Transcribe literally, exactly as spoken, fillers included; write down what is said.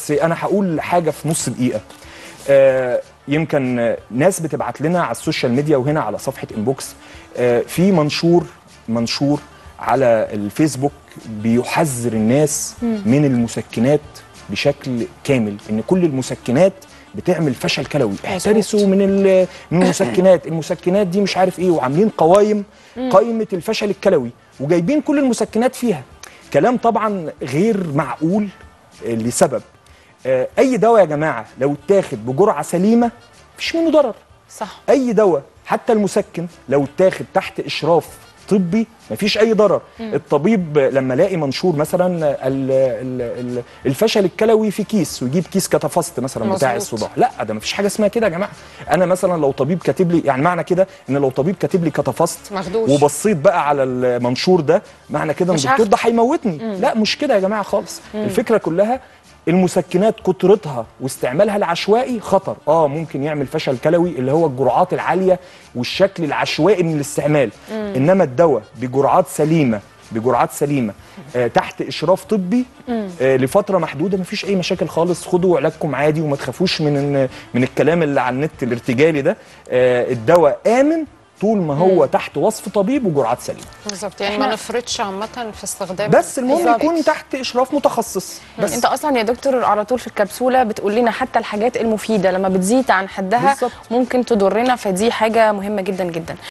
بس انا هقول حاجه في نص دقيقه. آه يمكن ناس بتبعت لنا على السوشيال ميديا وهنا على صفحه انبوكس آه في منشور منشور على الفيسبوك بيحذر الناس من المسكنات بشكل كامل، ان كل المسكنات بتعمل فشل كلوي، احترسوا من من المسكنات، المسكنات دي مش عارف ايه، وعاملين قوائم قائمه الفشل الكلوي وجايبين كل المسكنات فيها. كلام طبعا غير معقول لسبب اي دواء يا جماعه لو اتاخد بجرعه سليمه مفيش منه ضرر. صح. اي دواء حتى المسكن لو اتاخد تحت اشراف طبي مفيش اي ضرر. مم. الطبيب لما الاقي منشور مثلا الفشل الكلوي في كيس ويجيب كيس كتافاست مثلا مزبوط. بتاع الصداع، لا ده مفيش حاجه اسمها كده يا جماعه. انا مثلا لو طبيب كاتب لي، يعني معنى كده ان لو طبيب كاتب لي كتافاست وبصيت بقى على المنشور ده معنى كده ان الدكتور ده هيموتني. لا مش كده يا جماعه خالص. مم. الفكره كلها المسكنات كترتها واستعمالها العشوائي خطر. اه ممكن يعمل فشل كلوي اللي هو الجرعات العاليه والشكل العشوائي من الاستعمال. مم. انما الدواء بجرعات سليمه بجرعات سليمه آه تحت اشراف طبي آه لفتره محدوده مفيش اي مشاكل خالص. خدوا علاجكم عادي وما تخافوش من من الكلام اللي على النت الارتجالي ده. آه الدواء امن طول ما هو مم. تحت وصف طبيب وجرعات سليمه. بالظبط، يعني ما نفرطش عامه في استخدام، بس المهم يكون تحت اشراف متخصص. بس انت اصلا يا دكتور على طول في الكبسوله بتقول لنا حتى الحاجات المفيده لما بتزيد عن حدها بالزبط. ممكن تضرنا، فدي حاجه مهمه جدا جدا.